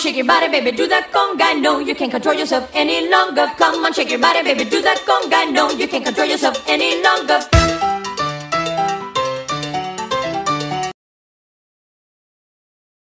shake your body, baby, do that conga. No, you can't control yourself any longer. Come on, shake your body, baby, do that conga. No, you can't control yourself any longer.